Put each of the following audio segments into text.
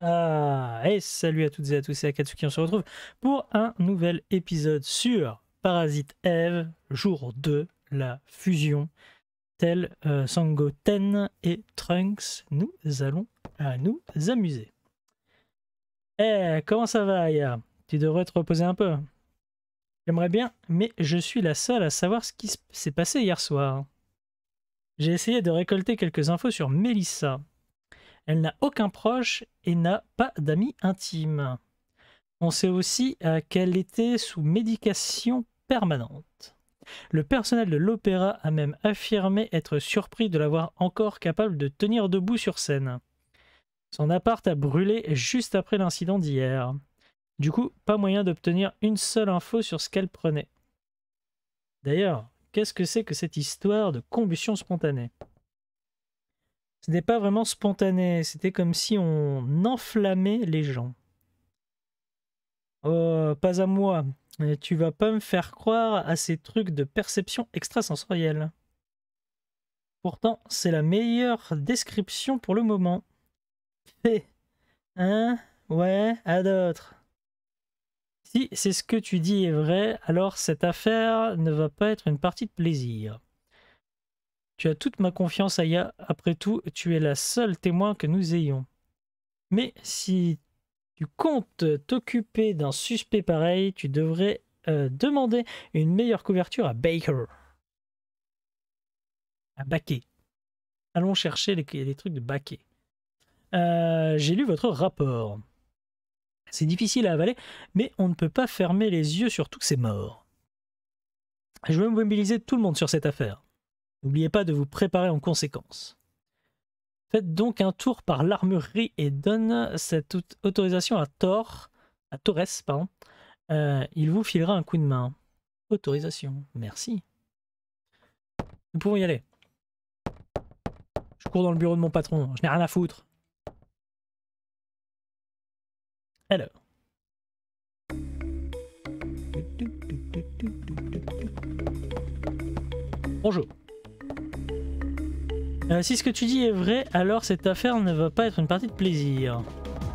Ah, et salut à toutes et à tous, c'est Akatsuki, on se retrouve pour un nouvel épisode sur Parasite Eve, jour 2, la fusion, tel Sangoten et Trunks, nous allons nous amuser. Comment ça va, Aya? Tu devrais te reposer un peu. J'aimerais bien, mais je suis la seule à savoir ce qui s'est passé hier soir. J'ai essayé de récolter quelques infos sur Melissa. Elle n'a aucun proche et n'a pas d'amis intimes. On sait aussi qu'elle était sous médication permanente. Le personnel de l'opéra a même affirmé être surpris de la voir encore capable de tenir debout sur scène. Son appart a brûlé juste après l'incident d'hier. Du coup, pas moyen d'obtenir une seule info sur ce qu'elle prenait. D'ailleurs, qu'est-ce que c'est que cette histoire de combustion spontanée ? Ce n'est pas vraiment spontané, c'était comme si on enflammait les gens. Oh, pas à moi. Et tu vas pas me faire croire à ces trucs de perception extrasensorielle. Pourtant, c'est la meilleure description pour le moment. Fait. Hein? Ouais, à d'autres. Si c'est ce que tu dis est vrai, alors cette affaire ne va pas être une partie de plaisir. Tu as toute ma confiance, Aya. Après tout, tu es la seule témoin que nous ayons. Mais si tu comptes t'occuper d'un suspect pareil, tu devrais demander une meilleure couverture à Baker. À Baquet. Allons chercher les trucs de Baquet. J'ai lu votre rapport. C'est difficile à avaler, mais on ne peut pas fermer les yeux sur tous ces morts. Je veux mobiliser tout le monde sur cette affaire. N'oubliez pas de vous préparer en conséquence. Faites donc un tour par l'armurerie et donne cette autorisation à Torres, pardon. Il vous filera un coup de main. Autorisation, merci. Nous pouvons y aller. Je cours dans le bureau de mon patron, je n'ai rien à foutre. Alors. Bonjour. Si ce que tu dis est vrai, alors cette affaire ne va pas être une partie de plaisir.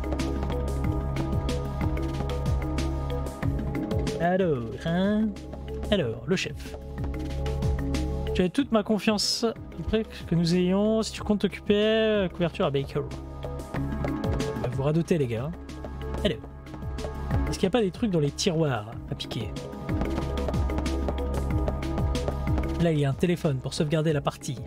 Alors, hein? Alors, le chef. Tu as toute ma confiance après que nous ayons. Si tu comptes t'occuper, couverture à Baker. Vous radotez, les gars. Alors. Est-ce qu'il n'y a pas des trucs dans les tiroirs à piquer? Là, il y a un téléphone pour sauvegarder la partie.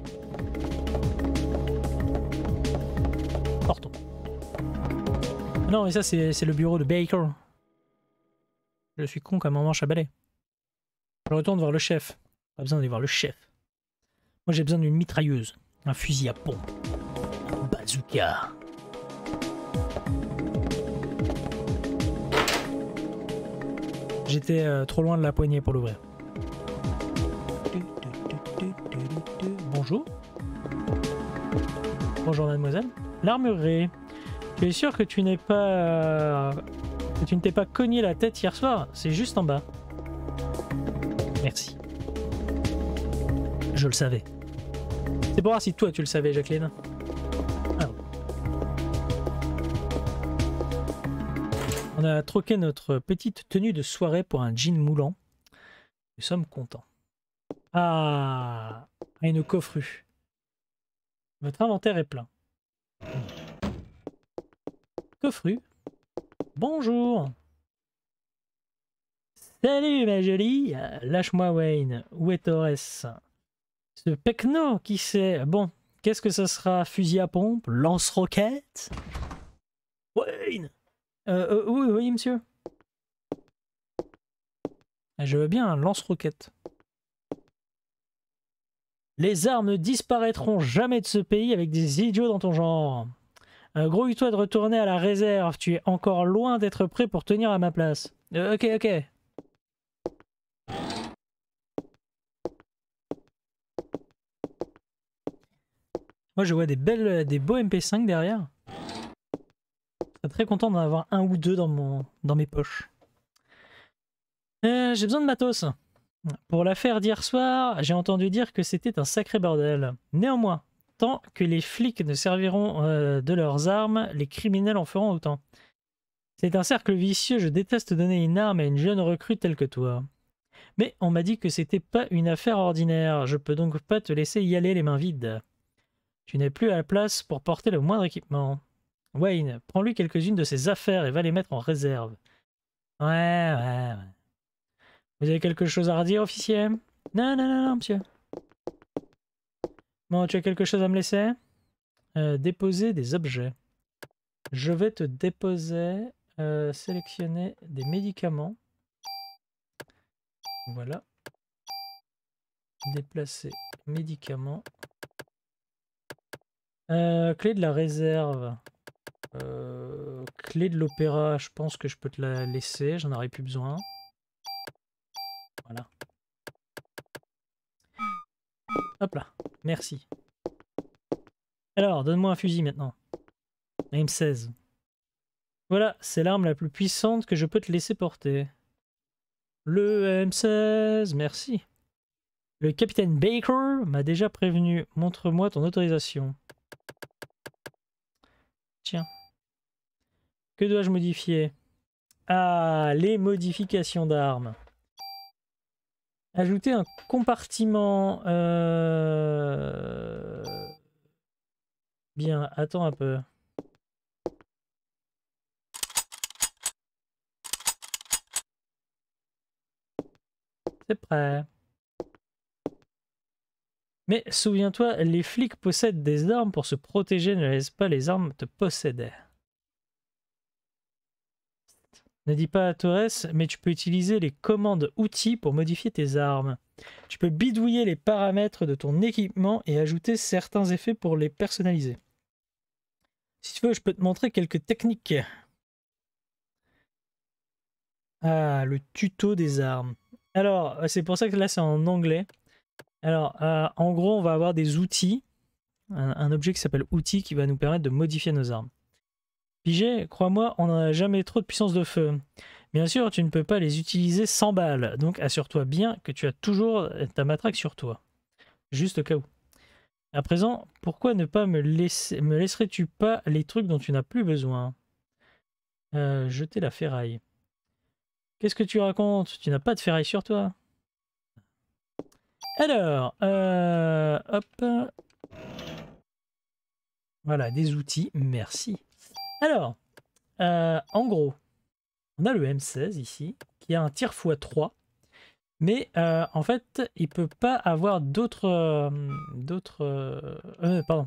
Portons. Non, mais ça, c'est le bureau de Baker. Je suis con comme un manche à balai. Je retourne voir le chef. Pas besoin d'aller voir le chef. Moi, j'ai besoin d'une mitrailleuse. Un fusil à pompe. Un bazooka. J'étais trop loin de la poignée pour l'ouvrir. Bonjour. Bonjour mademoiselle. L'armurerie. Tu es sûr que tu n'es pas... que tu ne t'es pas cogné la tête hier soir? C'est juste en bas. Merci. Je le savais. C'est pour voir si toi tu le savais, Jacqueline. Alors. On a troqué notre petite tenue de soirée pour un jean moulant. Nous sommes contents. Ah, une coffrue. Votre inventaire est plein. Coffrue. Bonjour. Salut ma jolie. Lâche-moi Wayne. Où est Torres? Ce pecno, qui sait? Bon, qu'est-ce que ça sera? Fusil à pompe? Lance-roquette? Wayne. Oui, monsieur. Je veux bien un lance-roquette. Les armes ne disparaîtront jamais de ce pays avec des idiots dans ton genre. Grouille-toi de retourner à la réserve. Tu es encore loin d'être prêt pour tenir à ma place. Ok. Moi, je vois des beaux MP5 derrière. Je serais très content d'en avoir un ou deux dans mes poches. J'ai besoin de matos. Pour l'affaire d'hier soir, j'ai entendu dire que c'était un sacré bordel. Néanmoins, Tant que les flics ne serviront de leurs armes, les criminels en feront autant. C'est un cercle vicieux, je déteste donner une arme à une jeune recrue telle que toi. Mais on m'a dit que c'était pas une affaire ordinaire, je peux donc pas te laisser y aller les mains vides. Tu n'es plus à la place pour porter le moindre équipement. Wayne, prends-lui quelques-unes de ses affaires et va les mettre en réserve. Ouais. Vous avez quelque chose à redire, officier? Non, monsieur. Bon, tu as quelque chose à me laisser? Déposer des objets. Je vais te déposer, sélectionner des médicaments. Voilà. Déplacer médicaments. Clé de la réserve. Clé de l'opéra, je pense que je peux te la laisser, j'en aurais plus besoin. Voilà. Hop là, merci. Alors, donne-moi un fusil maintenant. M16. Voilà, c'est l'arme la plus puissante que je peux te laisser porter. Le M16, merci. Le capitaine Baker m'a déjà prévenu. Montre-moi ton autorisation. Tiens. Que dois-je modifier? Ah, les modifications d'armes. Ajouter un compartiment. Bien, attends un peu. C'est prêt. Mais souviens-toi, les flics possèdent des armes pour se protéger, ne laisse pas les armes te posséder. Ne dis pas à Torres, mais tu peux utiliser les commandes outils pour modifier tes armes. Tu peux bidouiller les paramètres de ton équipement et ajouter certains effets pour les personnaliser. Si tu veux, je peux te montrer quelques techniques. Ah, le tuto des armes. Alors, c'est pour ça que là c'est en anglais. Alors, en gros, on va avoir des outils. Un objet qui s'appelle outil qui va nous permettre de modifier nos armes. Pigé, crois-moi, on n'a jamais trop de puissance de feu. Bien sûr, tu ne peux pas les utiliser sans balles, donc assure-toi bien que tu as toujours ta matraque sur toi. Juste au cas où. À présent, pourquoi ne pas me laisserais-tu pas les trucs dont tu n'as plus besoin? Jeter la ferraille. Qu'est-ce que tu racontes? Tu n'as pas de ferraille sur toi? Alors, hop. Voilà, des outils, merci. Alors, en gros, on a le M16 ici, qui a un tir x3, mais en fait, il peut pas avoir d'autres... pardon.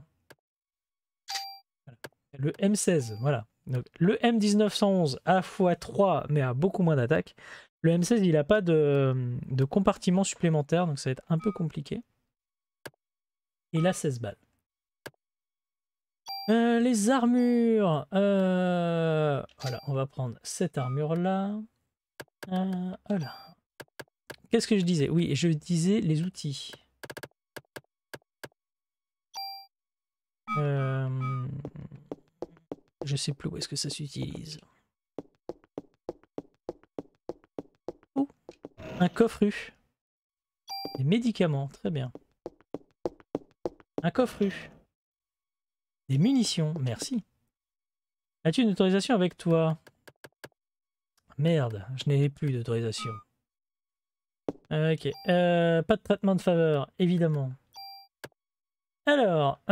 Le M16, voilà. Donc, le M1911 a x3, mais a beaucoup moins d'attaque. Le M16, il n'a pas de compartiment supplémentaire, donc ça va être un peu compliqué. Il a 16 balles. Les armures. Voilà, on va prendre cette armure-là. Voilà. Qu'est-ce que je disais? Oui, je disais les outils. Je sais plus où est-ce que ça s'utilise. Oh, un coffre-U. Des médicaments, très bien. Un coffre-U. Des munitions, merci. As-tu une autorisation avec toi? Merde, je n'ai plus d'autorisation. Ok, pas de traitement de faveur, évidemment. Alors,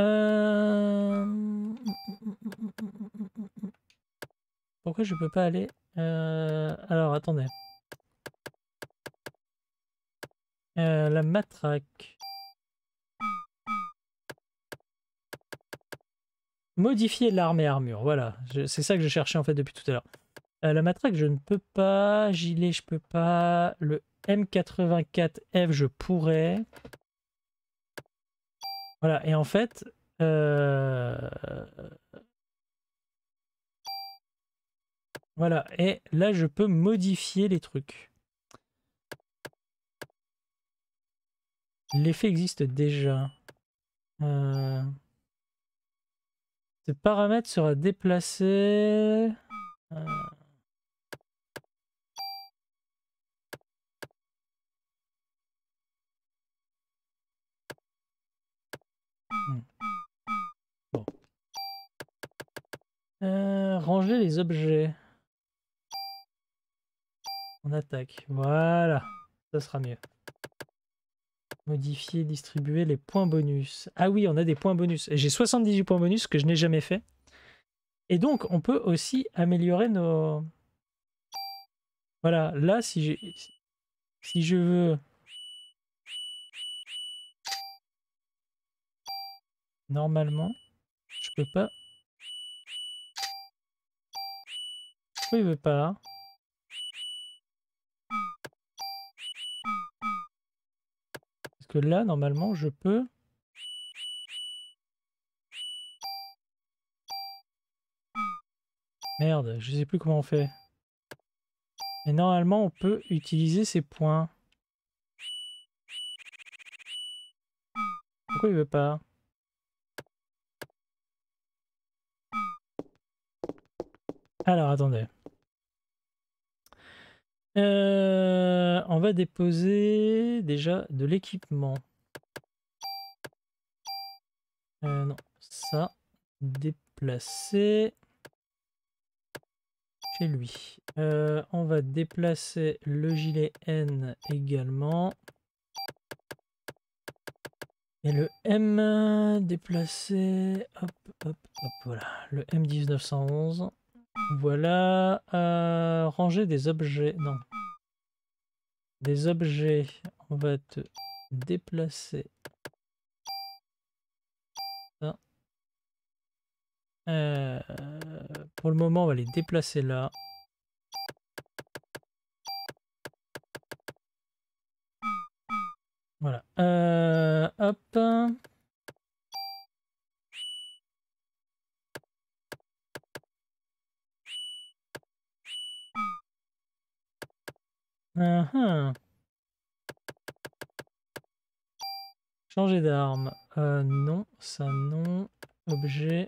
pourquoi je peux pas aller? Alors, attendez. La matraque. Modifier l'arme et armure, voilà. C'est ça que je cherchais en fait depuis tout à l'heure. La matraque, je ne peux pas. Gilet, je peux pas. Le M84F, je pourrais. Voilà, et en fait... Voilà, et là, je peux modifier les trucs. L'effet existe déjà. Ce paramètre sera déplacé... Ranger les objets. On attaque. Voilà. Ça sera mieux. Modifier, distribuer les points bonus. Ah oui, on a des points bonus. J'ai 78 points bonus que je n'ai jamais fait. Et donc, on peut aussi améliorer nos... Voilà, là, si je veux... Normalement, je peux pas... Pourquoi il veut pas? Parce que là, normalement, je peux... Merde, je sais plus comment on fait. Mais normalement, on peut utiliser ces points. Pourquoi il veut pas? Alors, attendez. On va déposer déjà de l'équipement. Non, ça. Déplacer. Chez lui. On va déplacer le gilet N également. Et le M déplacé. Hop, hop, hop, voilà. Le M1911. Voilà. Ranger des objets. Non. Des objets. On va te déplacer. Ça. Pour le moment, on va les déplacer là. Voilà. Hop. Changer d'arme. Non, ça non. Objet.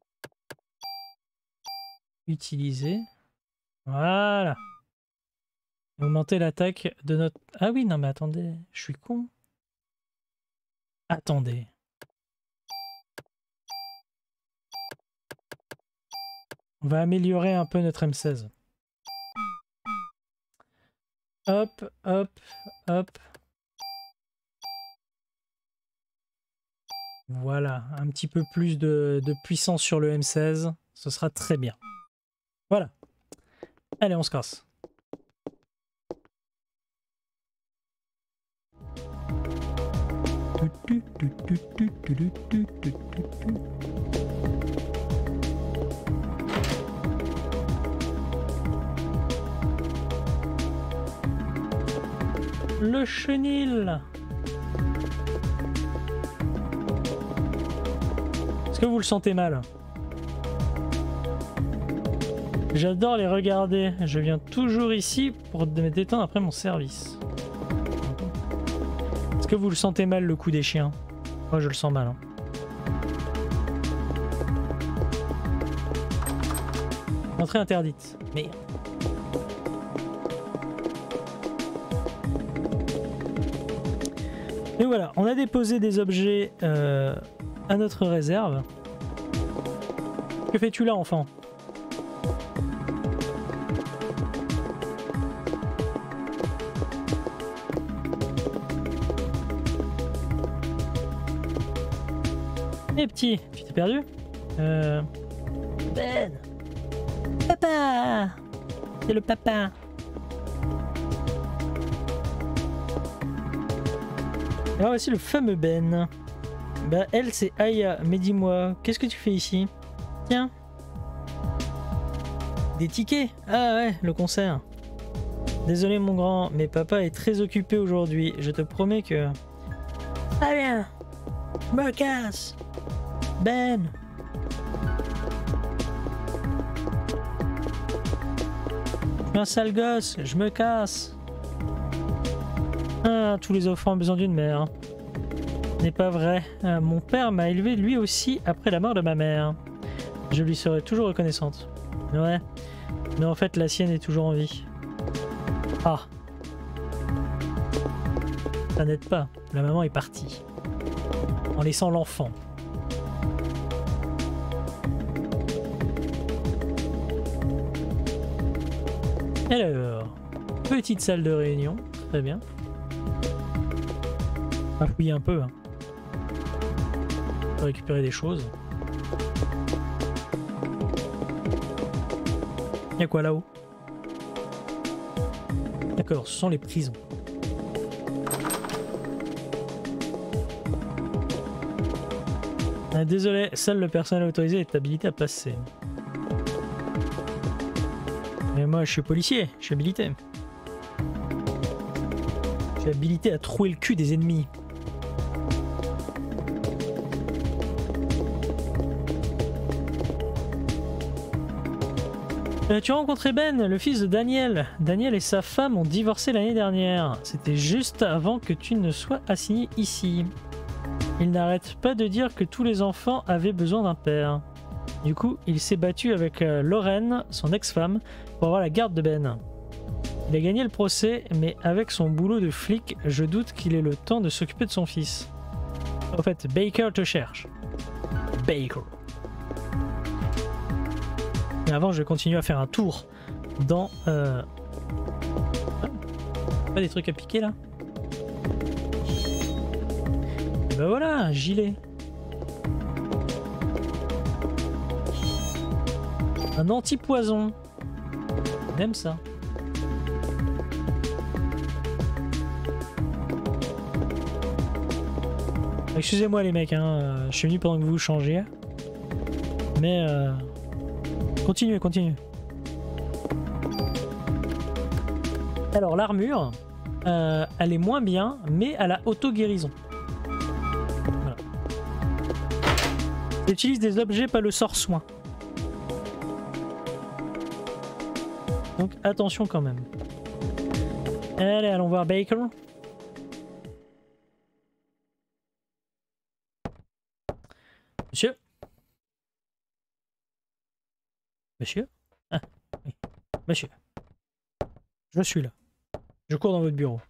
Utiliser. Voilà. Augmenter l'attaque de notre... Ah oui, non mais attendez, je suis con. Attendez. On va améliorer un peu notre M16. Hop, hop, hop. Voilà, un petit peu plus de puissance sur le M16. Ce sera très bien. Voilà. Allez, on se casse. Le chenil. Est-ce que vous le sentez mal? J'adore les regarder. Je viens toujours ici pour me détendre après mon service. Est-ce que vous le sentez mal, le coup des chiens? Moi, je le sens mal. Hein. Entrée interdite. Merde. Et voilà, on a déposé des objets à notre réserve. Que fais-tu là, enfant? Eh petit, tu t'es perdu? Ben! Papa! C'est le papa! Alors voici le fameux Ben. Bah elle c'est Aya, mais dis-moi, qu'est-ce que tu fais ici? Tiens. Des tickets? Ah ouais, le concert. Désolé mon grand, mais papa est très occupé aujourd'hui. Je te promets que... Ah bien, je me casse. Ben. Je suis un sale gosse, je me casse. Ah, tous les enfants ont besoin d'une mère. N'est pas vrai. Mon père m'a élevé lui aussi après la mort de ma mère. Je lui serai toujours reconnaissante. Ouais. Mais en fait, la sienne est toujours en vie. Ah. Ça n'aide pas. La maman est partie. En laissant l'enfant. Alors, petite salle de réunion, très bien. On va fouiller un peu. Hein. On va récupérer des choses. Y'a quoi là-haut? D'accord, ce sont les prisons. Ah, désolé, seul le personnel autorisé est habilité à passer. Mais moi je suis policier, je suis habilité. Je suis habilité à trouer le cul des ennemis. Tu as rencontré Ben, le fils de Daniel. Daniel et sa femme ont divorcé l'année dernière. C'était juste avant que tu ne sois assigné ici. Il n'arrête pas de dire que tous les enfants avaient besoin d'un père. Du coup, il s'est battu avec Lorraine, son ex-femme, pour avoir la garde de Ben. Il a gagné le procès, mais avec son boulot de flic, je doute qu'il ait le temps de s'occuper de son fils. En fait, Baker te cherche. Baker. Mais avant, je vais continuer à faire un tour dans... Pas des trucs à piquer là? Et ben voilà, un gilet. Un anti-poison. Même ça. Excusez-moi les mecs, hein, je suis venu pendant que vous changez. Mais... Continuez, continuez. Alors l'armure, elle est moins bien, mais elle a auto-guérison. Voilà. J'utilise des objets, pas le sort soin. Donc attention quand même. Allez, allons voir Baker. Monsieur? Monsieur? Ah, oui. Monsieur. Je suis là. Je cours dans votre bureau.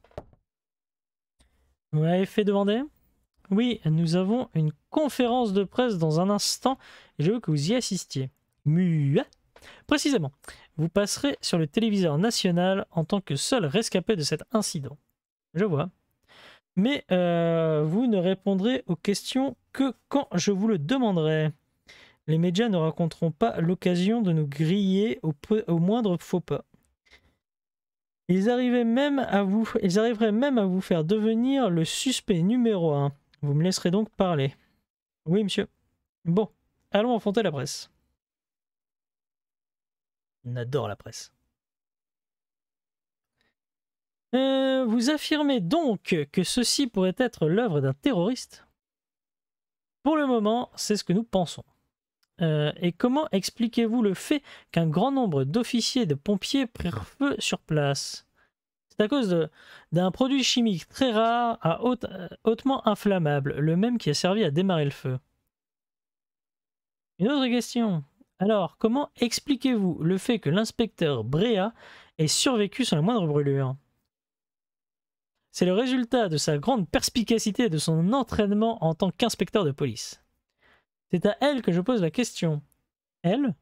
Vous m'avez fait demander? Oui, nous avons une conférence de presse dans un instant et je veux que vous y assistiez. Muah. Précisément, vous passerez sur le téléviseur national en tant que seul rescapé de cet incident. Je vois. Mais vous ne répondrez aux questions que quand je vous le demanderai. Les médias ne raconteront pas l'occasion de nous griller au moindre faux pas. Ils arriveraient même à vous faire devenir le suspect numéro 1. Vous me laisserez donc parler. Oui, monsieur. Bon, allons affronter la presse. On adore la presse. Vous affirmez donc que ceci pourrait être l'œuvre d'un terroriste? Pour le moment, c'est ce que nous pensons. Et comment expliquez-vous le fait qu'un grand nombre d'officiers de pompiers prirent feu sur place? C'est à cause d'un produit chimique très rare, hautement inflammable, le même qui a servi à démarrer le feu. Une autre question. Alors, comment expliquez-vous le fait que l'inspecteur Brea ait survécu sans la moindre brûlure? C'est le résultat de sa grande perspicacité et de son entraînement en tant qu'inspecteur de police. C'est à elle que je pose la question. Elle?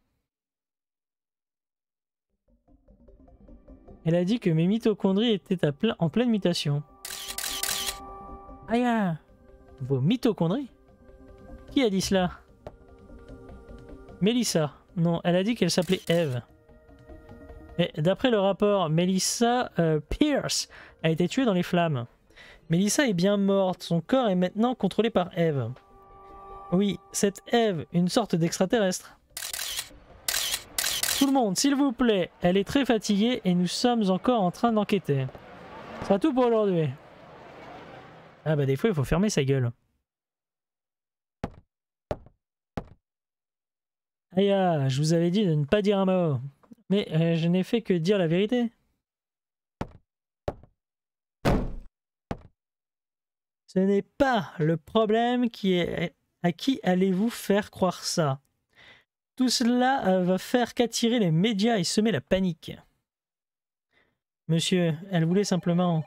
Elle a dit que mes mitochondries étaient en pleine mutation. Aïe! Vos mitochondries? Qui a dit cela? Melissa. Non, elle a dit qu'elle s'appelait Eve. Mais d'après le rapport, Melissa Pierce a été tuée dans les flammes. Melissa est bien morte, son corps est maintenant contrôlé par Eve. Oui, cette Eve, une sorte d'extraterrestre. Tout le monde, s'il vous plaît, elle est très fatiguée et nous sommes encore en train d'enquêter. Ce sera tout pour aujourd'hui. Ah bah des fois il faut fermer sa gueule. Aïe, je vous avais dit de ne pas dire un mot. Mais je n'ai fait que dire la vérité. Ce n'est pas le problème qui est... À qui allez-vous faire croire ça? Tout cela va faire qu'attirer les médias et semer la panique. Monsieur, elle voulait simplement...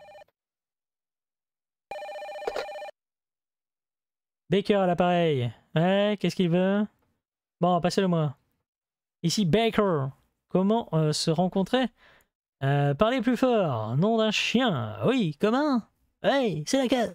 Baker à l'appareil. Ouais, qu'est-ce qu'il veut? Bon, passez-le moi. Ici Baker. Comment se rencontrer? Parlez plus fort, nom d'un chien. Oui, comment? Hey, c'est laquelle?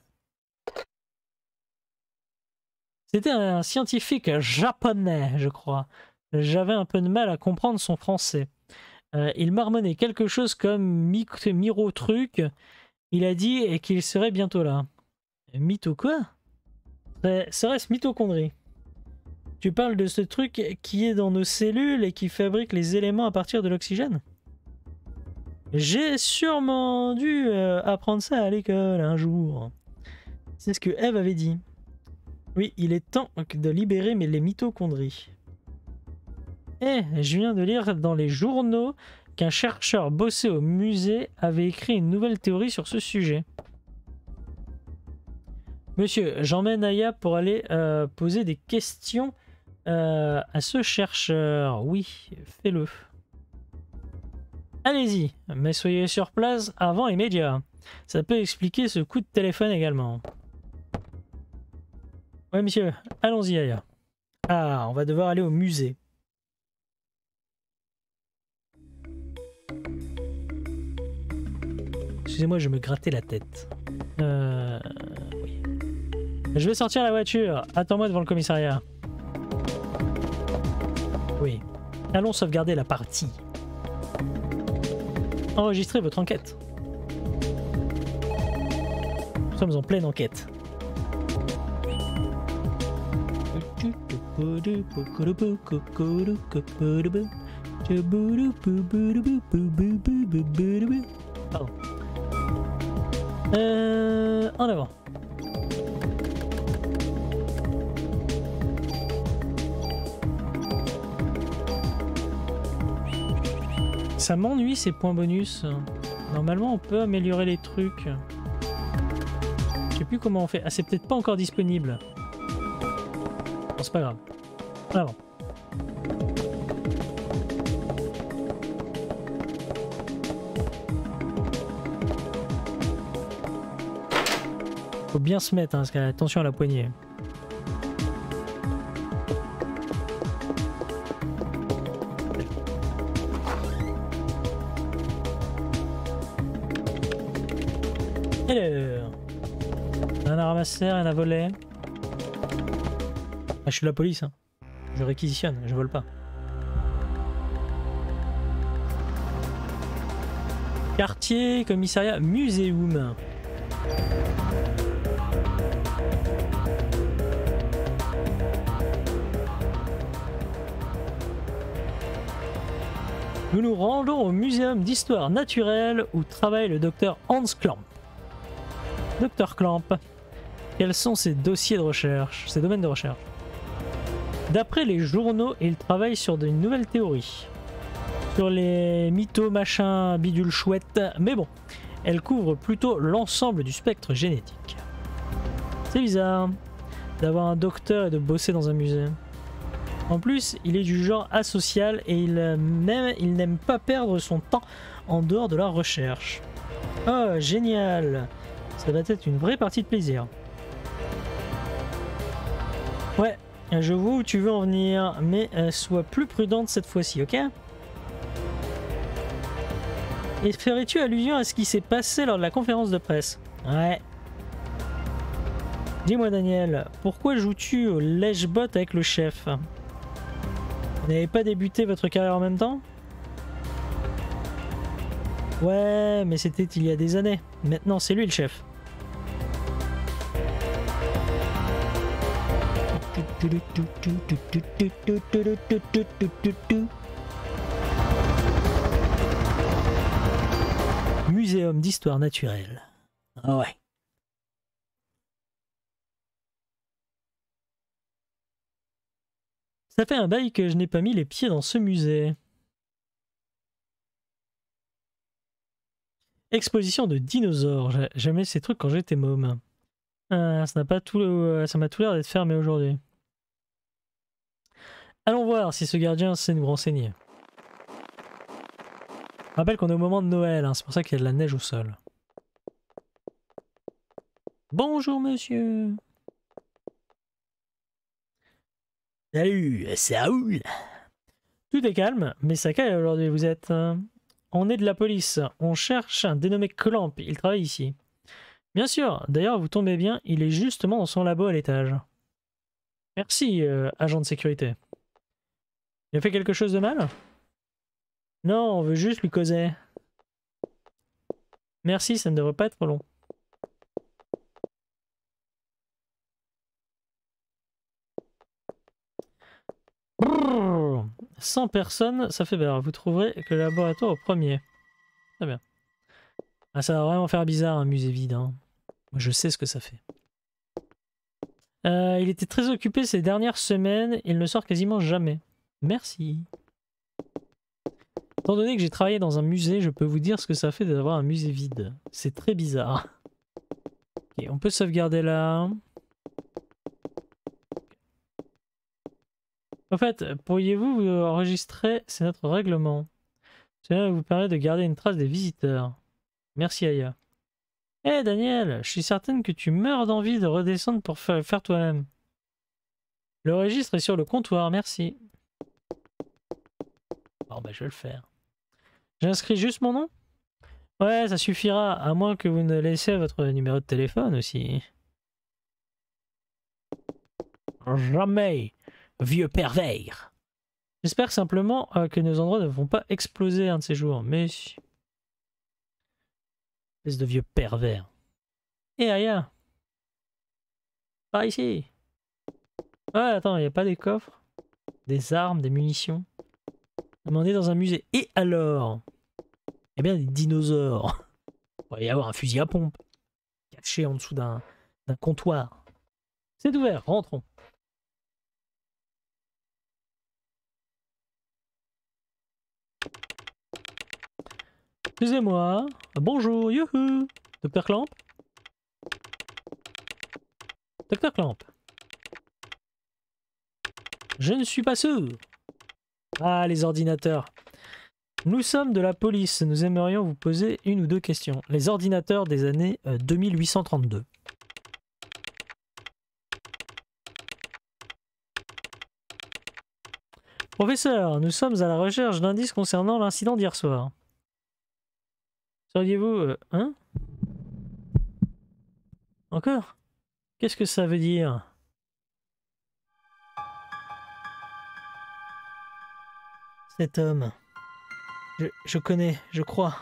C'était un scientifique japonais, je crois. J'avais un peu de mal à comprendre son français. Il marmonnait quelque chose comme Miro truc. Il a dit qu'il serait bientôt là. Mytho quoi? Serait-ce mitochondrie? Tu parles de ce truc qui est dans nos cellules et qui fabrique les éléments à partir de l'oxygène? J'ai sûrement dû apprendre ça à l'école un jour. C'est ce que Eve avait dit. Oui, il est temps de libérer les mitochondries. Eh, je viens de lire dans les journaux qu'un chercheur bossé au musée avait écrit une nouvelle théorie sur ce sujet. Monsieur, j'emmène Aya pour aller poser des questions à ce chercheur. Oui, fais-le. Allez-y, mais soyez sur place avant les médias. Ça peut expliquer ce coup de téléphone également. Ouais, monsieur, allons-y, Aya. Ah, on va devoir aller au musée. Excusez-moi, je me grattais la tête. Oui. Je vais sortir la voiture. Attends-moi devant le commissariat. Oui. Allons sauvegarder la partie. Enregistrez votre enquête. Nous sommes en pleine enquête. Pardon. En avant. Ça m'ennuie ces points bonus. Normalement on peut améliorer les trucs. Je sais plus comment on fait. Ah, c'est peut-être pas encore disponible. Bon, c'est pas grave. En avant. Faut bien se mettre, hein, parce que attention à la poignée. Alors, rien à ramasser, rien à voler. Ah, je suis la police, hein. Je réquisitionne, je vole pas. Quartier, commissariat, muséum. Nous nous rendons au muséum d'histoire naturelle où travaille le docteur Hans Klamp. Docteur Klamp, quels sont ses dossiers de recherche, ses domaines de recherche? D'après les journaux, il travaille sur de nouvelles théories. Sur les mythos, machins, bidules chouettes, mais bon, elle couvre plutôt l'ensemble du spectre génétique. C'est bizarre d'avoir un docteur et de bosser dans un musée. En plus, il est du genre asocial et il n'aime pas perdre son temps en dehors de la recherche. Oh, génial! Ça va être une vraie partie de plaisir. Ouais, je vois où tu veux en venir, mais sois plus prudente cette fois-ci, ok? Et ferais-tu allusion à ce qui s'est passé lors de la conférence de presse? Ouais. Dis-moi Daniel, pourquoi joues-tu au lèche-bot avec le chef? Vous n'avez pas débuté votre carrière en même temps? Ouais, mais c'était il y a des années. Maintenant, c'est lui le chef. Muséum d'histoire naturelle. Ah ouais. Ça fait un bail que je n'ai pas mis les pieds dans ce musée. Exposition de dinosaures. J'aimais ces trucs quand j'étais môme. Ça n'a pas tout, ça m'a tout l'air d'être fermé aujourd'hui. Allons voir si ce gardien sait nous renseigner. Je rappelle qu'on est au moment de Noël, hein, c'est pour ça qu'il y a de la neige au sol. Bonjour monsieur. Salut, c'est Raoul. Tout est calme, mais ça caille aujourd'hui. Vous êtes on est de la police. On cherche un dénommé Clamp. Il travaille ici. Bien sûr. D'ailleurs, vous tombez bien, il est justement dans son labo à l'étage. Merci, agent de sécurité. Il a fait quelque chose de mal? Non, on veut juste lui causer. Merci, ça ne devrait pas être long. Brrr, 100 personnes, ça fait peur. Vous trouverez que le laboratoire au premier. Très bien. Ah, ça va vraiment faire bizarre un musée vide. Hein. Moi, je sais ce que ça fait. Il était très occupé ces dernières semaines. Il ne sort quasiment jamais. Merci. Étant donné que j'ai travaillé dans un musée, je peux vous dire ce que ça fait d'avoir un musée vide. C'est très bizarre. Ok, on peut sauvegarder là. En fait, pourriez-vous vous enregistrer? C'est notre règlement. Cela vous permet de garder une trace des visiteurs. Merci Aya. Hé Daniel, je suis certaine que tu meurs d'envie de redescendre pour faire toi-même. Le registre est sur le comptoir, merci. Bon bah je vais le faire. J'inscris juste mon nom? Ouais, ça suffira, à moins que vous ne laissiez votre numéro de téléphone aussi. Jamais, vieux pervers. J'espère simplement que nos endroits ne vont pas exploser un de ces jours, mais... Espèce de vieux pervers. Et Aya. Par ici. Ouais, attends, il n'y a pas des coffres? Des armes, des munitions? On est dans un musée. Et alors? Eh bien, des dinosaures. Il va y avoir un fusil à pompe. Caché en dessous d'un comptoir. C'est ouvert, rentrons. Excusez-moi. Bonjour, youhou. Docteur Clamp? Docteur Clamp. Je ne suis pas sûr. Ah, les ordinateurs. Nous sommes de la police. Nous aimerions vous poser une ou deux questions. Les ordinateurs des années 2832. Professeur, nous sommes à la recherche d'indices concernant l'incident d'hier soir. Seriez-vous... hein? Encore? Qu'est-ce que ça veut dire? Cet homme... Je connais, je crois.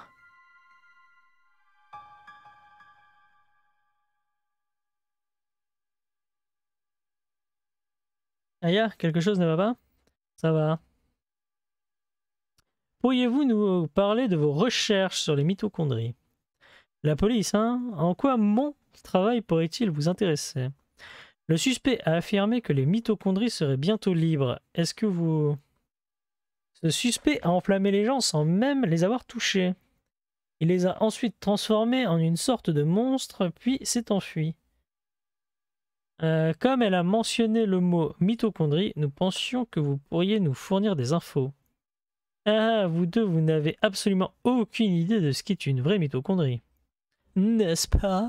Aya, quelque chose ne va pas? Ça va. Pourriez-vous nous parler de vos recherches sur les mitochondries? La police, hein? En quoi mon travail pourrait-il vous intéresser? Le suspect a affirmé que les mitochondries seraient bientôt libres. Est-ce que vous... Ce suspect a enflammé les gens sans même les avoir touchés. Il les a ensuite transformés en une sorte de monstre, puis s'est enfui. Comme elle a mentionné le mot mitochondrie, nous pensions que vous pourriez nous fournir des infos. Ah, vous deux, vous n'avez absolument aucune idée de ce qu'est une vraie mitochondrie. N'est-ce pas?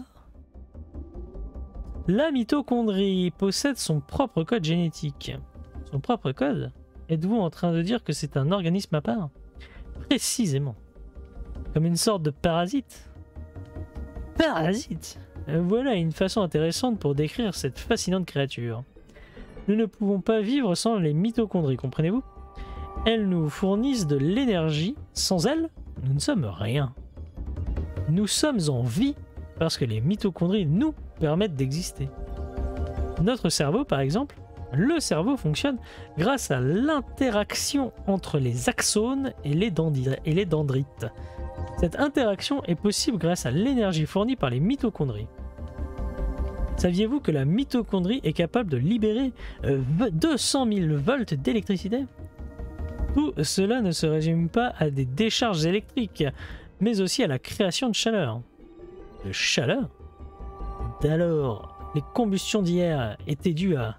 La mitochondrie possède son propre code génétique. Son propre code? Êtes-vous en train de dire que c'est un organisme à part? Précisément. Comme une sorte de parasite? Parasite? Voilà une façon intéressante pour décrire cette fascinante créature. Nous ne pouvons pas vivre sans les mitochondries, comprenez-vous? Elles nous fournissent de l'énergie. Sans elles, nous ne sommes rien. Nous sommes en vie parce que les mitochondries nous permettent d'exister. Notre cerveau, par exemple, le cerveau fonctionne grâce à l'interaction entre les axones et les dendrites. Cette interaction est possible grâce à l'énergie fournie par les mitochondries. Saviez-vous que la mitochondrie est capable de libérer 200 000 volts d'électricité? Tout cela ne se résume pas à des décharges électriques, mais aussi à la création de chaleur. De chaleur? D'alors, les combustions d'hier étaient dues à...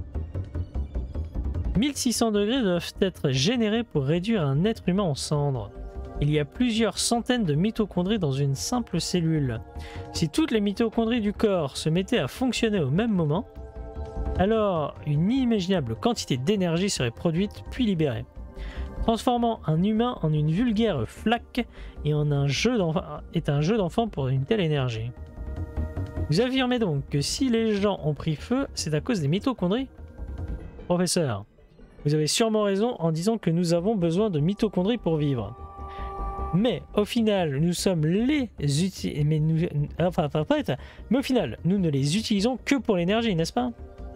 1600 degrés doivent être générés pour réduire un être humain en cendres. Il y a plusieurs centaines de mitochondries dans une simple cellule. Si toutes les mitochondries du corps se mettaient à fonctionner au même moment, alors une inimaginable quantité d'énergie serait produite puis libérée. transformant un humain en une vulgaire flaque et en un jeu d'enfant pour une telle énergie. Vous affirmez donc que si les gens ont pris feu, c'est à cause des mitochondries? Professeur, vous avez sûrement raison en disant que nous avons besoin de mitochondries pour vivre. Mais au final, nous sommes les mais au final, nous ne les utilisons que pour l'énergie, n'est-ce pas?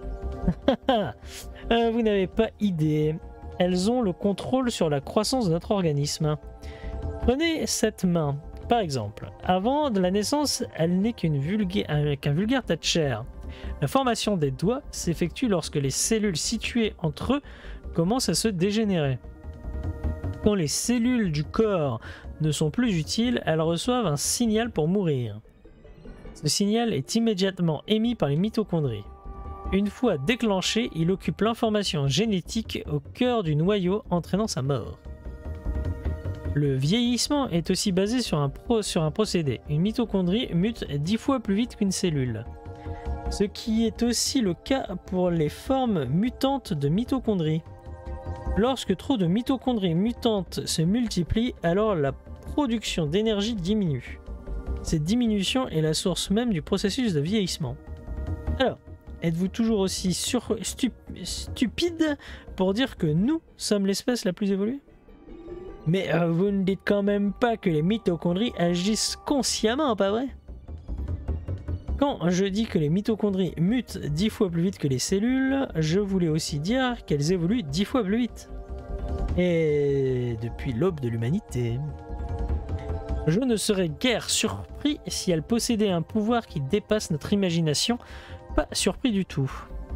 Vous n'avez pas idée. Elles ont le contrôle sur la croissance de notre organisme. Prenez cette main, par exemple. Avant de la naissance, elle n'est qu'un vulgaire tas de chair. La formation des doigts s'effectue lorsque les cellules situées entre eux commencent à se dégénérer. Quand les cellules du corps ne sont plus utiles, elles reçoivent un signal pour mourir. Ce signal est immédiatement émis par les mitochondries. Une fois déclenché, il occupe l'information génétique au cœur du noyau, entraînant sa mort. Le vieillissement est aussi basé sur un procédé. Une mitochondrie mute 10 fois plus vite qu'une cellule. Ce qui est aussi le cas pour les formes mutantes de mitochondries. Lorsque trop de mitochondries mutantes se multiplient, alors la production d'énergie diminue. Cette diminution est la source même du processus de vieillissement. Alors, êtes-vous toujours aussi stupide pour dire que nous sommes l'espèce la plus évoluée? Mais vous ne dites quand même pas que les mitochondries agissent consciemment, pas vrai? Quand je dis que les mitochondries mutent 10 fois plus vite que les cellules, je voulais aussi dire qu'elles évoluent 10 fois plus vite. Et depuis l'aube de l'humanité. Je ne serais guère surpris si elles possédaient un pouvoir qui dépasse notre imagination. Pas surpris du tout.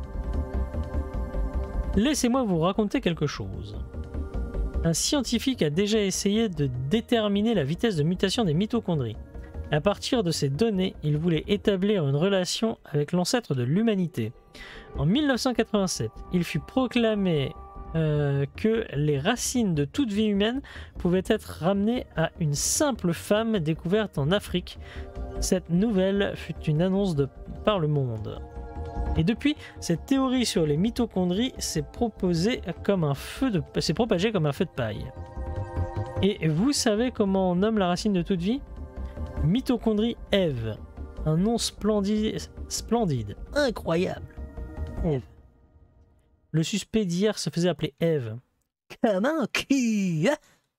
Laissez-moi vous raconter quelque chose. Un scientifique a déjà essayé de déterminer la vitesse de mutation des mitochondries. À partir de ces données, il voulait établir une relation avec l'ancêtre de l'humanité. En 1987, il fut proclamé que les racines de toute vie humaine pouvaient être ramenées à une simple femme découverte en Afrique. Cette nouvelle fut une annonce par le monde. Et depuis, cette théorie sur les mitochondries s'est propagée comme un feu de paille. Et vous savez comment on nomme la racine de toute vie? Mitochondrie Ève. Un nom splendide. Incroyable. Ève. Le suspect d'hier se faisait appeler Ève. Comment? Qui?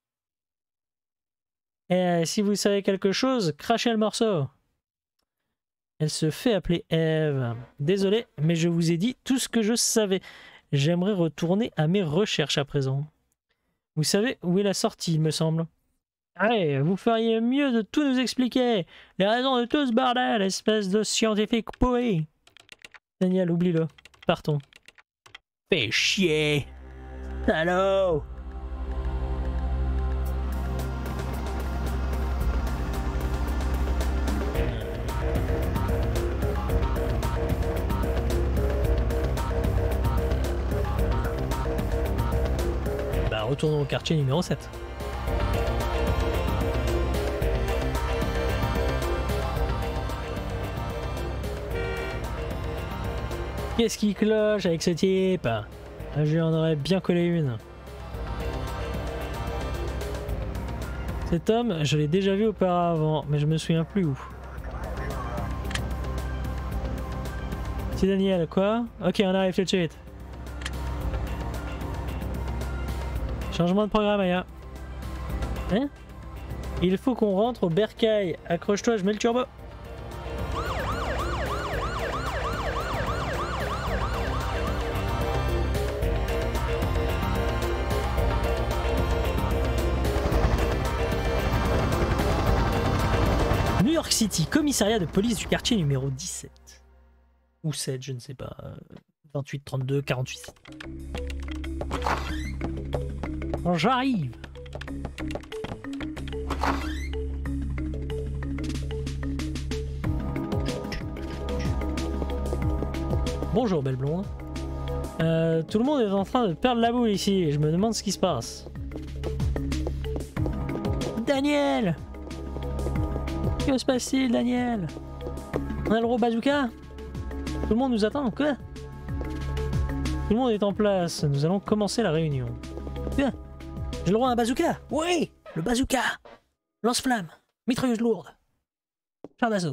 Et si vous savez quelque chose, crachez le morceau. Elle se fait appeler Ève. Désolé, mais je vous ai dit tout ce que je savais. J'aimerais retourner à mes recherches à présent. Vous savez où est la sortie, il me semble. Allez, vous feriez mieux de tout nous expliquer. Les raisons de tout ce bordel, espèce de scientifique pourri. Daniel, oublie-le. Partons. Fais chier. Salaud. Bah, retournons au quartier numéro 7. Qu'est-ce qui cloche avec ce type? Je lui en aurais bien collé une. Cet homme, je l'ai déjà vu auparavant, mais je me souviens plus où. C'est Daniel, quoi? Ok, on arrive tout de suite. Changement de programme, Aya. Hein? Il faut qu'on rentre au bercail. Accroche-toi, je mets le turbo. New York City, commissariat de police du quartier numéro 17. Ou 7, je ne sais pas. 28, 32, 48. J'arrive. Bonjour, belle blonde. Tout le monde est en train de perdre la boule ici et je me demande ce qui se passe. Daniel! Que se passe-t-il, Daniel? On a le gros bazooka? Tout le monde nous attend, quoi? Tout le monde est en place, nous allons commencer la réunion. Bien. J'ai le droit à un bazooka? Oui! Le bazooka! Lance-flamme! Mitrailleuse lourde! Char d'assaut!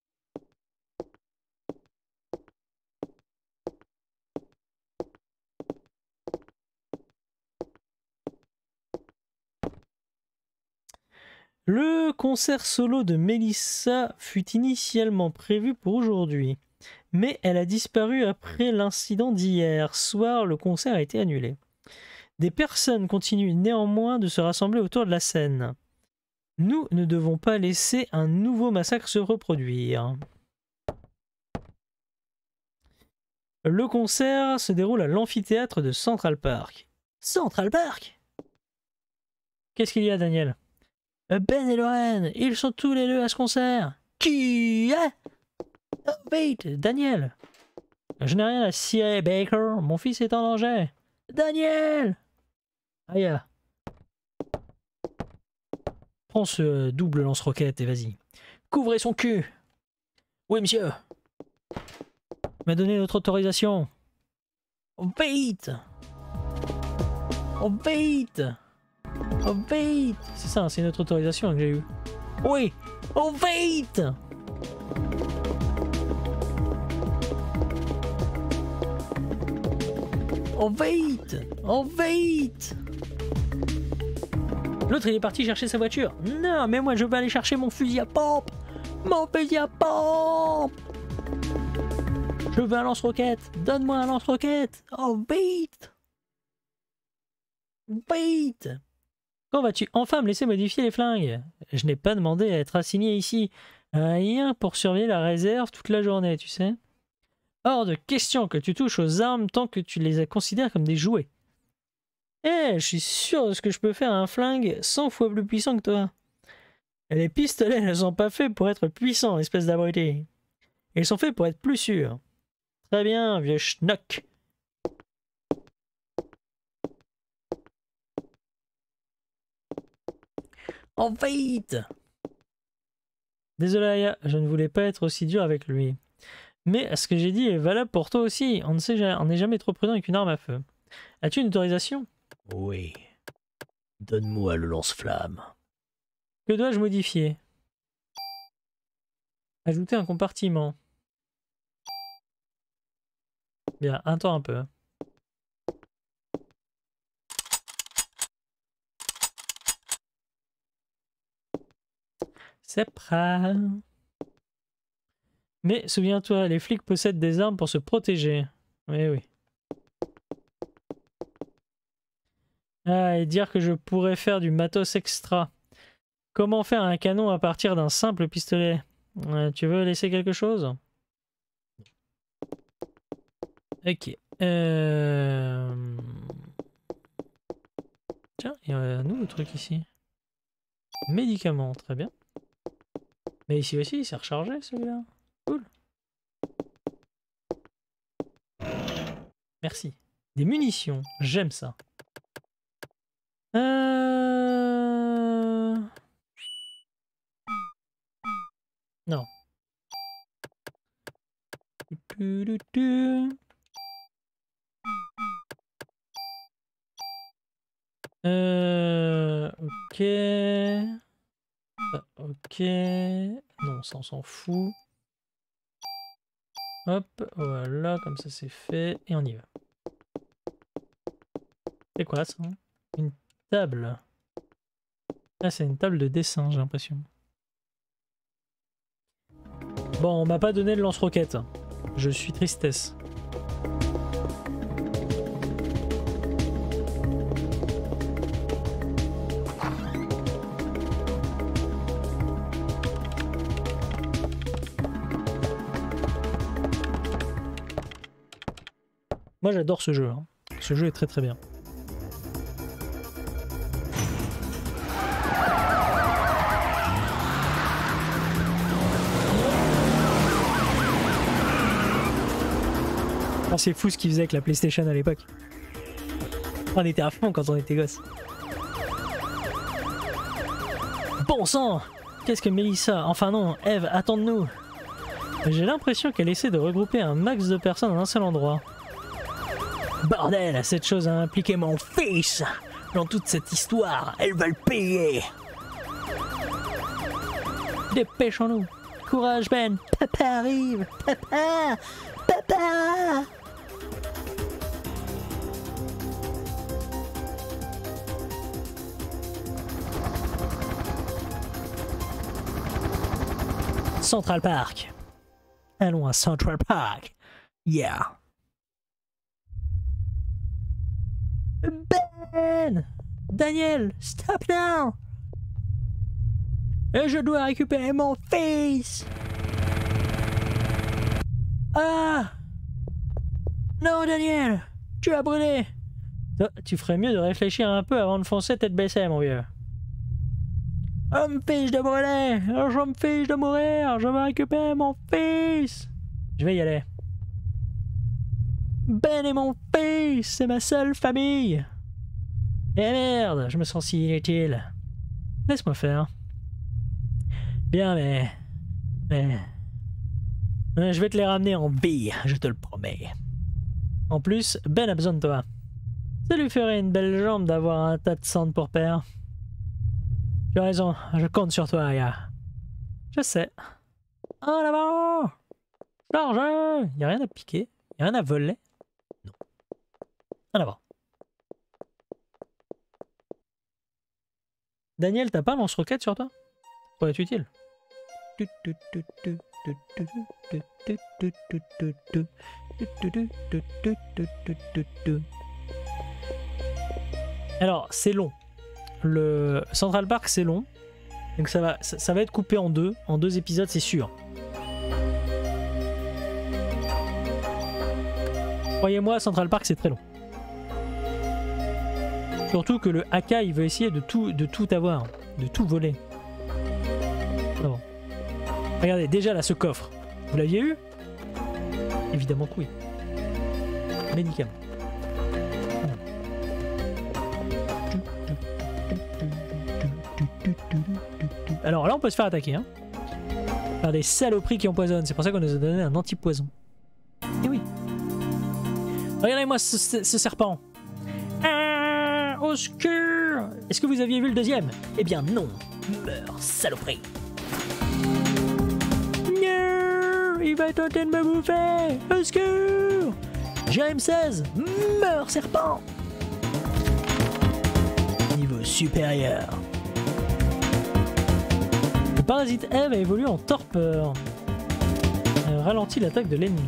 Le concert solo de Mélissa fut initialement prévu pour aujourd'hui, mais elle a disparu après l'incident d'hier soir. Le concert a été annulé. Des personnes continuent néanmoins de se rassembler autour de la scène. Nous ne devons pas laisser un nouveau massacre se reproduire. Le concert se déroule à l'amphithéâtre de Central Park. Central Park? Qu'est-ce qu'il y a, Daniel? Ben et Lorraine, ils sont tous les deux à ce concert. Qui est? Oh, vite, Daniel. Je n'ai rien à cirer, Baker. Mon fils est en danger. Daniel! Aïe. Prends ce double lance-roquette et vas-y. Couvrez son cul. Oui, monsieur. M'a donné notre autorisation. Oh, vite! Oh, vite! Oh, vite! C'est ça, c'est notre autorisation que j'ai eue. Oui! Oh, vite! Oh, vite! Oh, vite! L'autre, il est parti chercher sa voiture. Non, mais moi, je vais aller chercher mon fusil à pompe! Mon fusil à pompe! Je veux un lance-roquette! Donne-moi un lance-roquette! Oh, vite! Vite! Quand vas-tu enfin me laisser modifier les flingues? Je n'ai pas demandé à être assigné ici. Rien pour surveiller la réserve toute la journée, tu sais. Hors de question que tu touches aux armes tant que tu les considères comme des jouets. Je suis sûr de ce que je peux faire à un flingue 100 fois plus puissant que toi. Les pistolets ne sont pas faits pour être puissants, espèce d'abruti. Ils sont faits pour être plus sûrs. Très bien, vieux schnock. Oh, vite! Désolé, Aya, je ne voulais pas être aussi dur avec lui. Mais ce que j'ai dit est valable pour toi aussi. On n'est jamais trop prudent avec une arme à feu. As-tu une autorisation? Oui. Donne-moi le lance-flamme. Que dois-je modifier? Ajouter un compartiment. Bien, attends un peu. C'est prêt. Mais souviens-toi, les flics possèdent des armes pour se protéger. Oui, oui. Ah, et dire que je pourrais faire du matos extra. Comment faire un canon à partir d'un simple pistolet? Tu veux laisser quelque chose? Ok. Tiens, il y a un nouveau truc ici. Médicaments, très bien. Mais ici aussi, il s'est rechargé celui-là. Cool. Merci. Des munitions, j'aime ça. Non. Ok. Ok. Non, ça on s'en fout. Hop, voilà, comme ça c'est fait. Et on y va. C'est quoi ça? Une table. Ah, c'est une table de dessin, j'ai l'impression. Bon, on m'a pas donné le lance-roquette. Je suis tristesse. Moi j'adore ce jeu. Hein. Ce jeu est très très bien. Oh, c'est fou ce qu'ils faisaient avec la PlayStation à l'époque. On était à fond quand on était gosse. Bon sang! Qu'est-ce que Mélissa? Enfin non, Eve, attends-nous! J'ai l'impression qu'elle essaie de regrouper un max de personnes en un seul endroit. Bordel, cette chose a impliqué mon fils! dans toute cette histoire. Elles veulent payer. Dépêchons-nous. Courage, Ben. Papa arrive. Papa. Papa. Central Park. Allons à Central Park. Yeah. Ben! Daniel, stop now! Et je dois récupérer mon fils! Ah! Non, Daniel! Tu as brûlé! Tu ferais mieux de réfléchir un peu avant de foncer tête baissée, mon vieux. Je me fiche de brûler! Je me fiche de mourir! Je veux récupérer mon fils! Je vais y aller. Ben est mon fils! C'est ma seule famille! Eh merde! Je me sens si inutile. Laisse-moi faire. Bien, mais... Je vais te les ramener en vie, je te le promets. En plus, Ben a besoin de toi. Ça lui ferait une belle jambe d'avoir un tas de sang pour père. Tu as raison, je compte sur toi, Aya. Je sais. En avant! Chargez! Y'a rien à piquer? Y'a rien à voler? Non. En avant. Daniel, t'as pas un lance-roquette sur toi? Ça pourrait être utile. Alors, c'est long. Le Central Park, c'est long. Donc ça va être coupé en deux épisodes, c'est sûr. Croyez-moi, Central Park, c'est très long. Surtout que le Haka, il veut essayer de tout avoir, de tout voler. Ah bon. Regardez, déjà là, ce coffre. Vous l'aviez eu? Évidemment que oui. Médicament. Alors là, on peut se faire attaquer. Hein. Par des saloperies qui empoisonnent. C'est pour ça qu'on nous a donné un anti-poison. Et oui. Regardez-moi ce serpent. Au secours! Est-ce que vous aviez vu le deuxième? Eh bien non. Meurs, saloperie. Non, il va tenter de me bouffer. Au secours! GM16. Meurs, serpent. Niveau supérieur. Le parasite Eve a évolué en torpeur. Ralentit l'attaque de l'ennemi.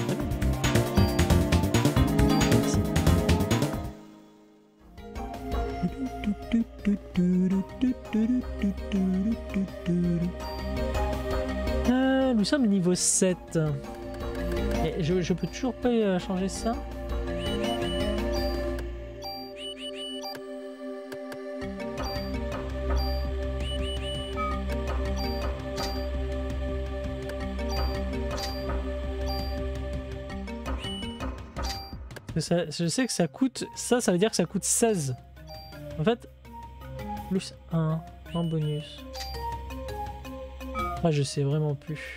Nous sommes niveau 7. Et je peux toujours pas changer ça. Je sais que ça coûte... Ça veut dire que ça coûte 16. En fait, plus 1 en bonus. Ah, je sais vraiment plus.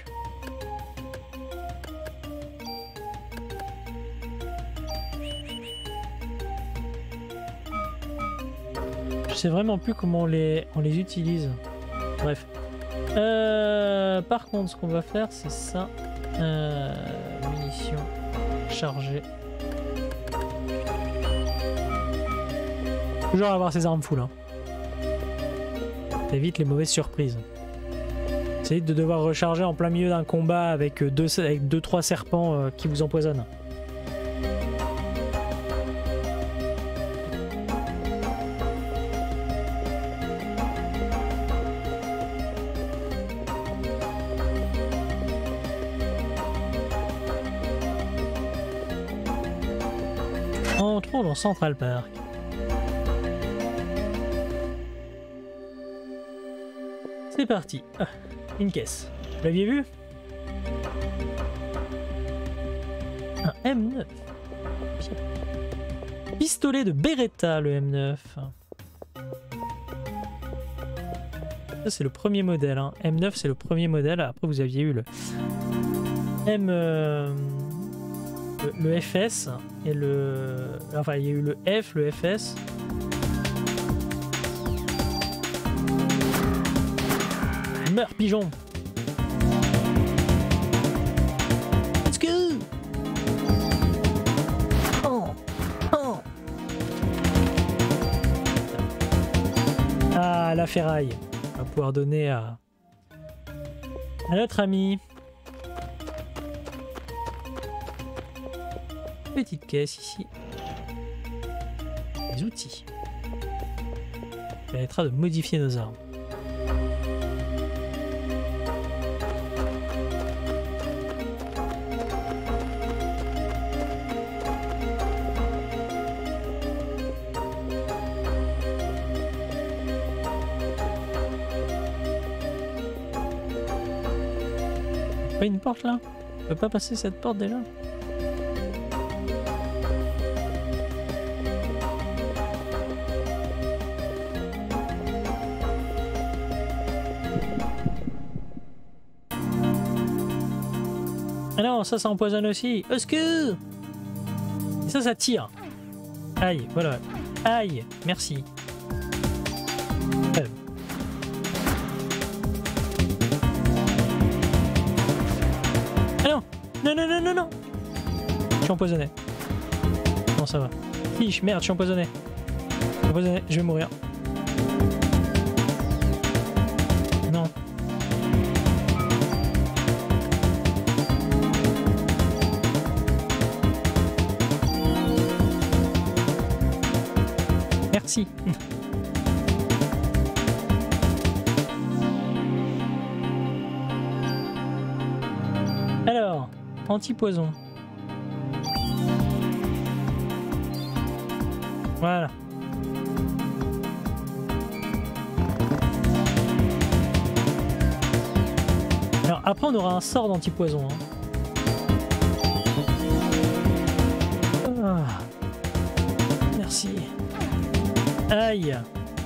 Je sais vraiment plus comment on les utilise. Bref. Par contre, ce qu'on va faire, c'est ça. Munitions chargées. Toujours avoir ses armes full. Hein. T'évites les mauvaises surprises. Ça évite de devoir recharger en plein milieu d'un combat avec 2-3 serpents qui vous empoisonnent. Entrons dans Central Park. C'est parti. Ah, une caisse. Vous l'aviez vu? Un M9. Pistolet de Beretta, le M9. Ça, c'est le premier modèle. Hein. M9, c'est le premier modèle. Après, vous aviez eu le le FS et le... Enfin, il y a eu le F, le FS. meurs, pigeon. Let's go. Oh. Oh. Ah, la ferraille. On va pouvoir donner à notre ami. Petite caisse ici. Les outils. Ça permettra de modifier nos armes. Pas une porte là? On peut pas passer cette porte déjà? Ah non, ça empoisonne aussi. Au secours! Et ça tire. Aïe, voilà. Aïe, merci. Ah non! Non, non, non, non, non! Je suis empoisonné. Non, ça va. Fiche, merde, je suis empoisonné. Empoisonné, je vais mourir. Non. Merci. Alors, anti-poison. Voilà. Alors après on aura un sort d'anti-poison. Hein. Ah. Merci. Aïe.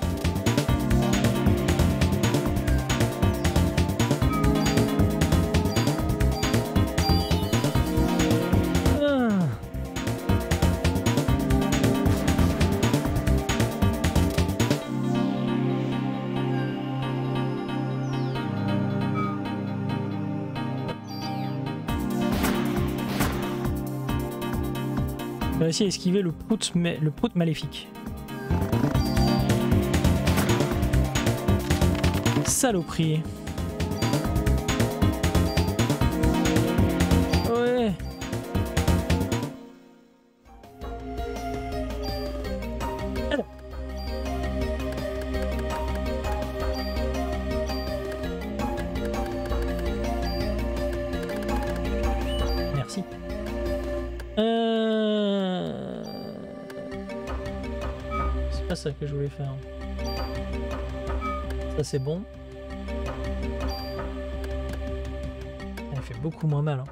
On va essayer d'esquiver le prout maléfique. Saloperie. Ouais. Alors. Merci. C'est pas ça que je voulais faire. Ça c'est bon. Elle fait beaucoup moins mal. Hein.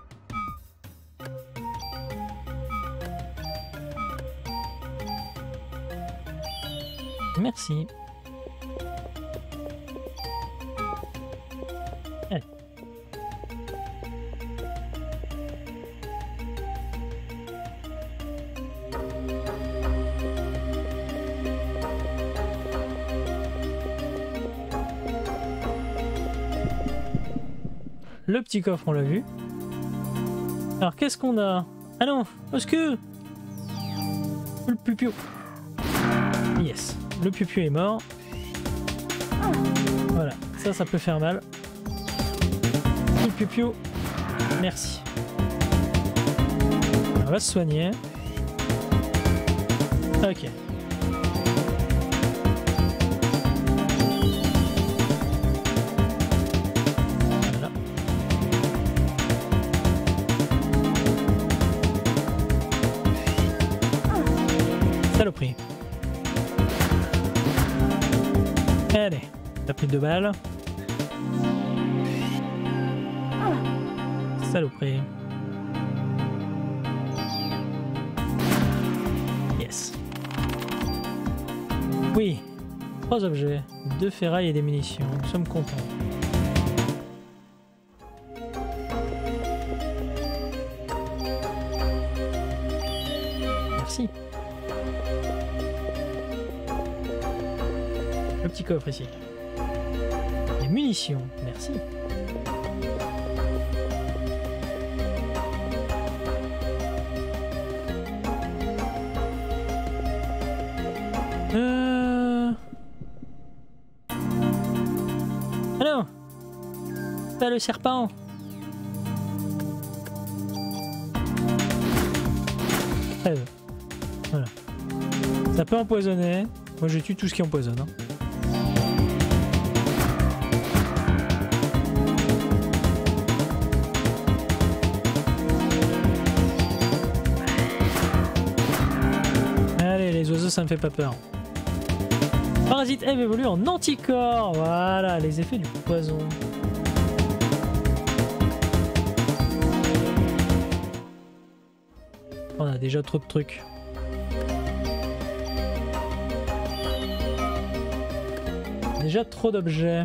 Merci. Allez. Le petit coffre, on l'a vu. Alors, qu'est-ce qu'on a? Ah non, parce que le piu-piu. Yes, le piu-piu est mort. Voilà, ça peut faire mal. Le piu-piu, merci. On va se soigner. Ok. Saloperie. Allez, t'as plus de balles. Saloperie. Yes. Oui, 3 objets, 2 ferrailles et des munitions. Nous sommes contents. Merci. Le petit coffre ici. Et munitions. Merci. Ah non! Pas le serpent! Trêve. Voilà. Ça peut empoisonner. Moi je tue tout ce qui empoisonne. Hein. Allez, les oiseaux ça me fait pas peur. Parasite Eve évolue en anticorps. Voilà, les effets du poison. On a déjà trop de trucs. Déjà trop d'objets.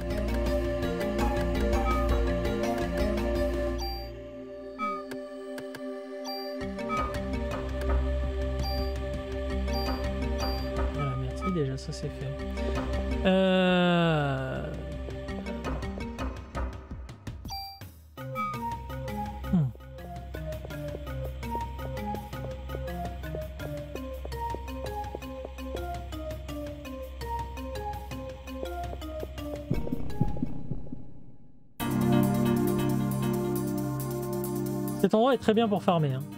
Voilà, merci, déjà ça c'est fait. Cet endroit est très bien pour farmer. Hein.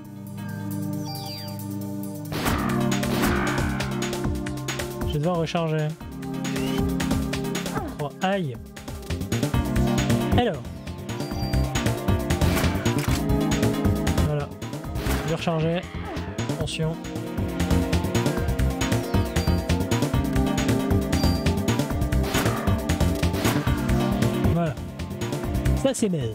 Je vais devoir recharger. Oh, aïe. Alors. Voilà. Je vais recharger. Attention. Voilà. Ça c'est mal.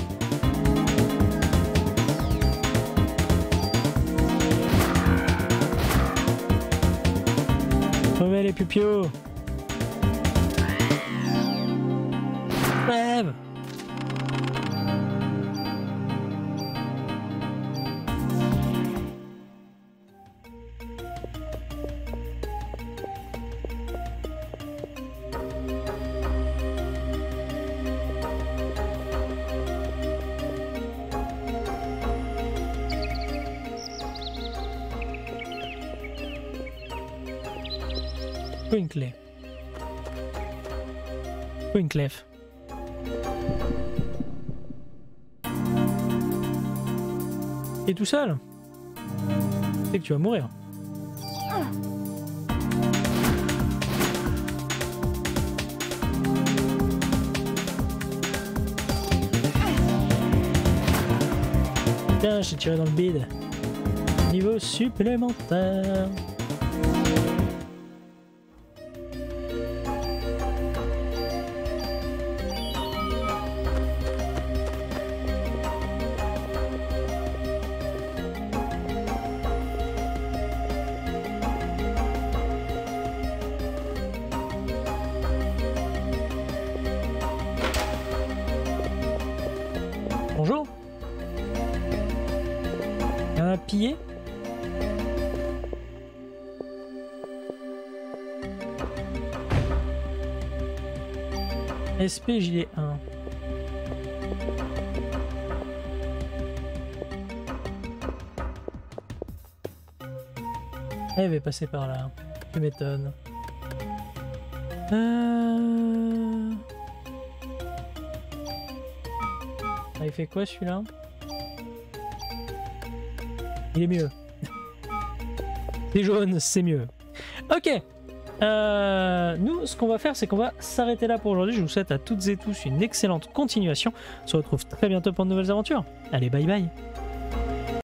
Crevez les pupios. Crève. Twinkle. Twinkleff. T'es tout seul? C'est que tu vas mourir. Tiens, j'ai tiré dans le bide. Niveau supplémentaire. Bonjour. Un pillé. SP gilet 1. Elle va passer par là. Tu m'étonnes. Ah, il fait quoi celui-là? Il est mieux. C'est jaune, c'est mieux. Ok. Nous, ce qu'on va faire, c'est qu'on va s'arrêter là pour aujourd'hui. Je vous souhaite à toutes et tous une excellente continuation. On se retrouve très bientôt pour de nouvelles aventures. Allez, bye bye.